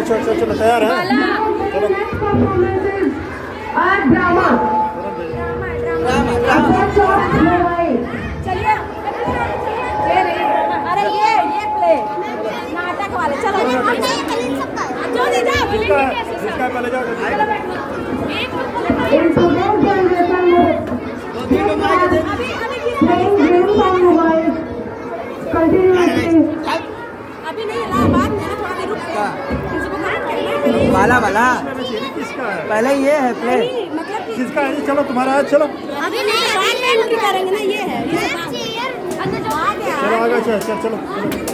चलो चलो तैयार है। चलो चलिए। अरे ये प्ले नाटक वाले। चलो इसका पहले जाओ। अभी नहीं इलाहाबाद में थोड़ा देर रुक वाला वाला किसका है? पहले ये है प्ले मतलब किसका है? चलो तुम्हारा है। चलो अभी नहीं एंट्री करेंगे ना। ये है चलो आगे चल चल चलो।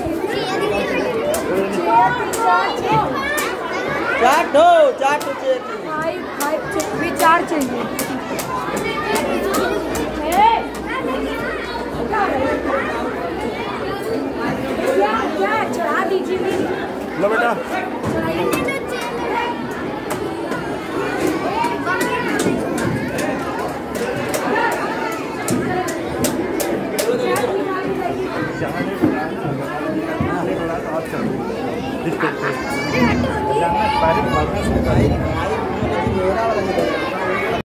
चार दो चार चाहिए। क्या चढ़ा दीजिए। लो बेटा। भाई